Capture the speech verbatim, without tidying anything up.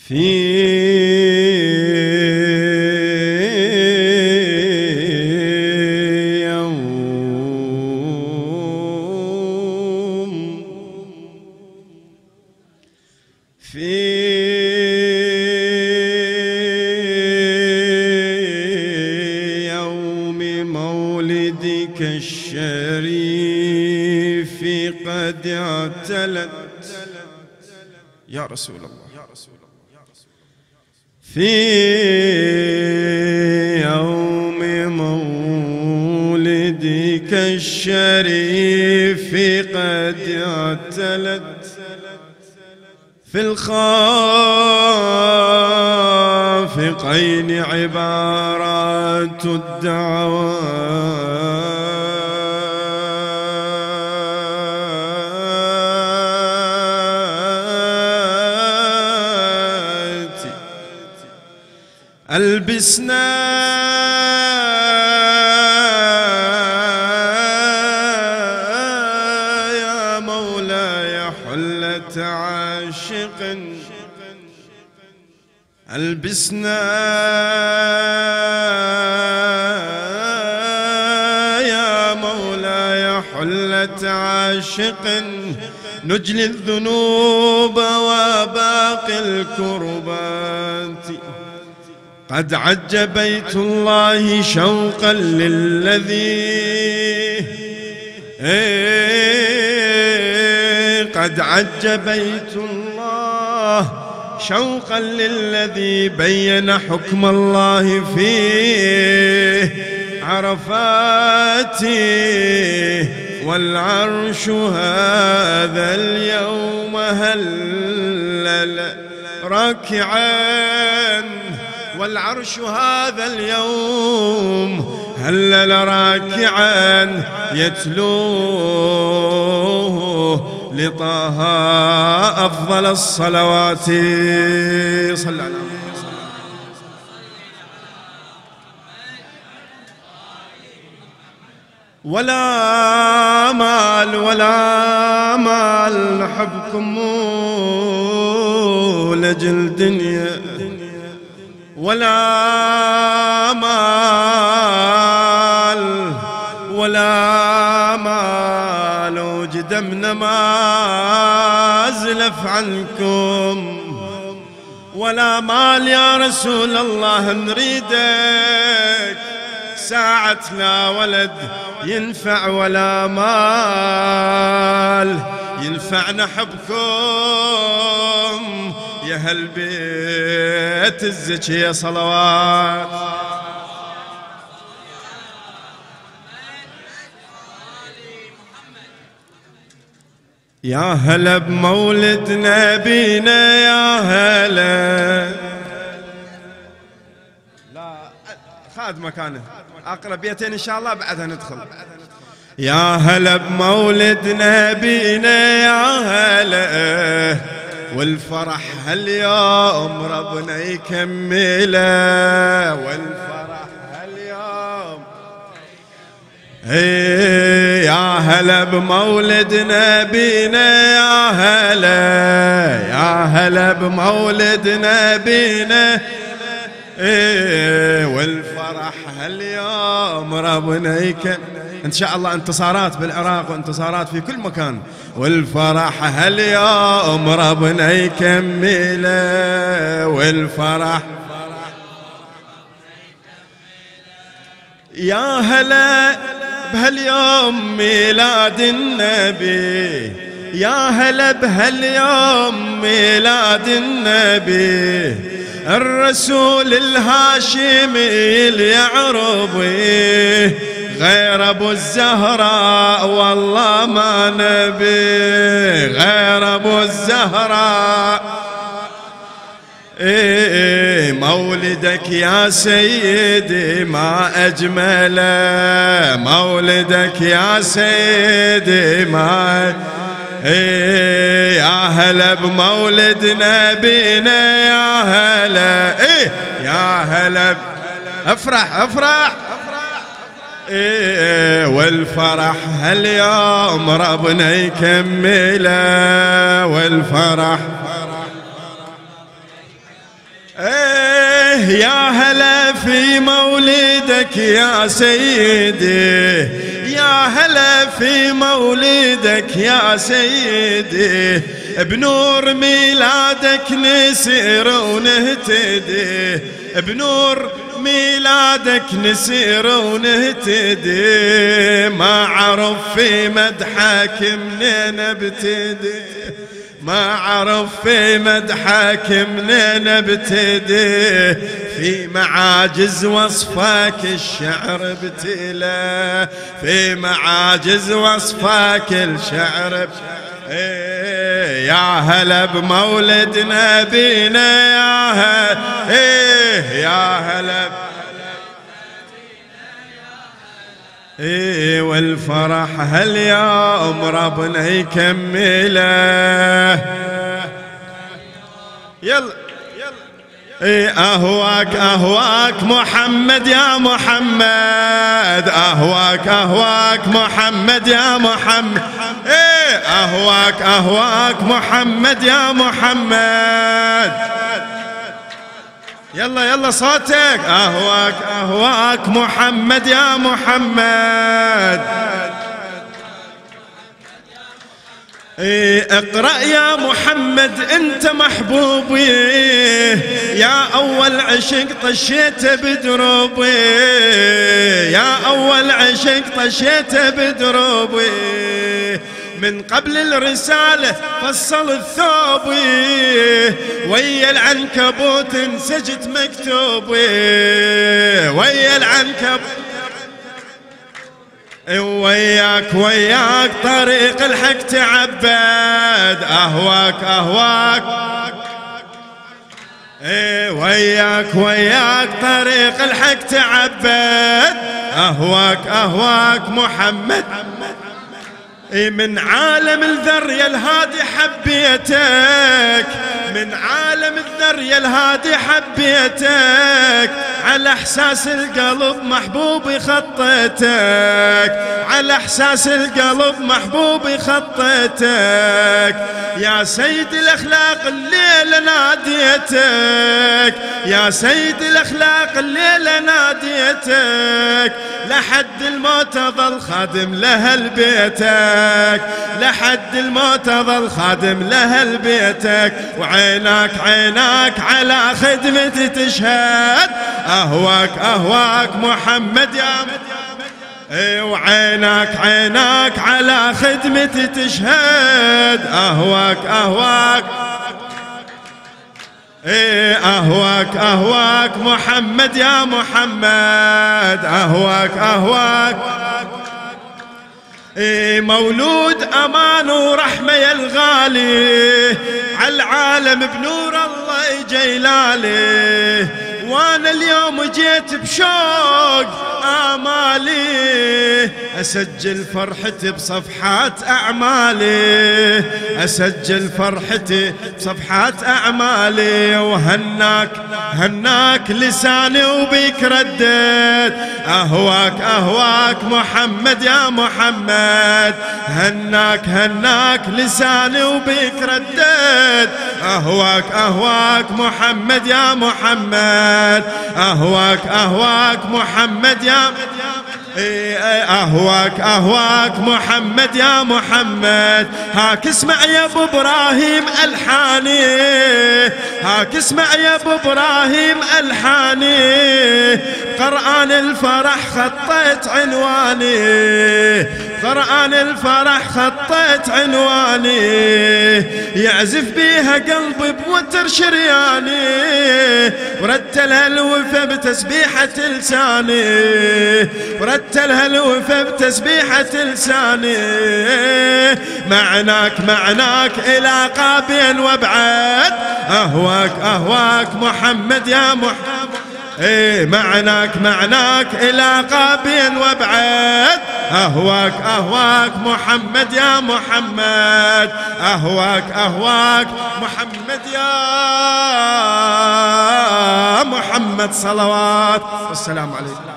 في يوم في يوم مولدك الشريف قد اعتلت يا رسول الله في يوم مولدك الشريف قد اعتلت في الخافقين عبارات الدعوات ألبسنا يا مولاي حلة عاشق ألبسنا يا مولاي حلة عاشق نجلي الذنوب وباقي الكربات قد عج بيت الله شوقا للذي قد عج بيت الله شوقا للذي بين حكم الله في عرفات والعرش هذا اليوم هلل راكعا والعرش هذا اليوم هلل راكعا يتلوه لطه أفضل الصلوات صلى على ولا مال ولا مال نحبكم لجل دنيا ولا مال ولا مال وجدمنا ما زلف عنكم ولا مال يا رسول الله نريدك ساعة لا ولد ينفع ولا مال ينفعنا حبكم يا هالبيت الزكية صلوات يا هلا بمولد نبينا يا هلا لا خاد مكانه أقرب بيتين إن شاء الله بعدها ندخل يا هلا بمولد نبينا يا هلا والفرح هاليوم ربنا يكمله والفرح هاليوم ايه يا هلا بمولد نبينا يا هلا يا هلا بمولد نبينا ايه والفرح هاليوم ربنا يكمله إن شاء الله انتصارات بالعراق وانتصارات في كل مكان والفرح هاليوم ربنا يكمله والفرح يا هلا بهاليوم ميلاد النبي يا هلا بهاليوم ميلاد النبي الرسول الهاشمي اليعربي غير ابو الزهراء والله ما نبي غير ابو الزهراء إيه مولدك يا سيدي ما اجمله مولدك يا سيدي ما إيه يا هلا بمولد نبينا يا هلا إيه يا هلا افرح افرح إيه والفرح هاليوم ربنا يكمله والفرح ايه يا هلا في مولدك يا سيدي، يا هلا في مولدك يا سيدي، بنور ميلادك نسير ونهتدي، بنور ميلادك نسير ونهتدي، ما عرف في مدحك منين ابتدي، ما عرف في مدحك منين ابتدي، في معاجز وصفك الشعر ابتلى، في معاجز وصفك الشعر ابتلى. إيه يا هلا بمولد نبينا، يا هلا إيه يا هلا، إيه والفرح هاليوم ربنا يكمله. يلا إيه أهواك أهواك محمد يا محمد، أهواك أهواك محمد يا محمد، إيه أهواك أهواك محمد يا محمد. يلا يلا صوتك، أهواك أهواك محمد يا محمد. إيه اقرأ يا محمد انت محبوبي، يا اول عشق طشيته بدروبي، يا اول عشق طشيته بدروبي، من قبل الرسالة فصل الثوبي، ويا العنكبوت انسجت مكتوبي، ويا العنكبوت وياك وياك طريق الحق تعبد، أهواك أهواك إيه وياك وياك طريق الحق تعبد، أهواك أهواك محمد. إيه من عالم الذر يا الهادي حبيتك، من عالم الذر يا الهادي حبيتك، على احساس القلب محبوبي خطيتك، على احساس القلب محبوبي خطيتك، يا سيد الاخلاق الليله ناديتك، يا سيد الاخلاق الليله ناديتك، لحد الموت ظل خادم لاهل بيتك، لحد الموت ظل خادم لاهل بيتك، وعينك عينك على خدمتي تشهد، أهواك أهواك محمد يا إيه وعينك عينك على خدمتي تشهد، أهواك أهواك إيه أهواك أهواك محمد يا محمد، أهواك أهواك إيه مولود أمان ورحمة يا الغالي، عالعالم بنور الله جيلالي، وانا اليوم جيت بشوق آمالي، أسجل فرحتي بصفحات أعمالي، أسجل فرحتي بصفحات أعمالي، وهناك هناك لساني وبيك رديت، أهواك أهواك محمد يا محمد، هناك هناك لساني وبيك رديت، أهواك أهواك محمد يا محمد، أهواك أهواك محمد يا أهواك أهواك محمد يا محمد. هاك اسمع يا ابو ابراهيم الحاني، هاك اسمع يا ابو ابراهيم الحاني، قرآن الفرح خطيت عنواني، قرآن الفرح خطيت عنواني، يعزف بيها قلبي بوتر شرياني، ورتلها الوفا بتسبيحة لساني، ورتلها الوفا بتسبيحة لساني، معناك معناك إلى قابين وابعد، أهواك أهواك محمد يا محمد، إيه معناك معناك إلى قابين وابعد، أهواك أهواك محمد يا محمد، أهواك أهواك محمد يا محمد. صلوات والسلام عليكم.